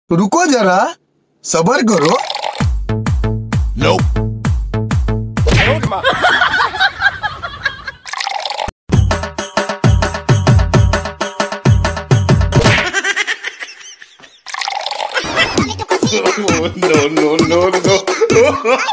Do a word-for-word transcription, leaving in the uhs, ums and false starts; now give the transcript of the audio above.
रुको जरा, सबर करो। Nope. Oh, no, no, no, no.